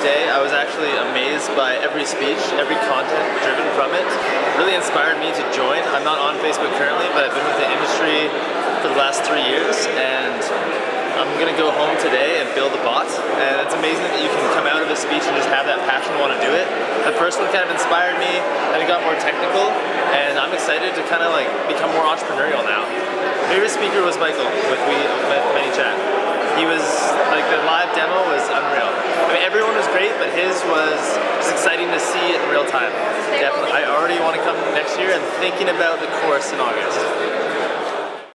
day. I was actually amazed by every speech, every content driven from it. It really inspired me to join. I'm not on Facebook currently, but I've been with the industry for the last 3 years, and I'm gonna go home today and build a bot. And it's amazing that you can come out of a speech and just have that passion to want to do it. The first one kind of inspired me, and it got more technical, and I'm excited to kind of like become more entrepreneurial now. Favorite speaker was Michael with ManyChat. He was, like, the live demo was unreal. I mean, everyone was great, but his was just exciting to see it in real time. Definitely, I already want to come next year and thinking about the course in August.